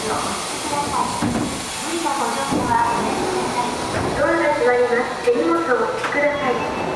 ドアが閉まります。手荷物をお持ちください。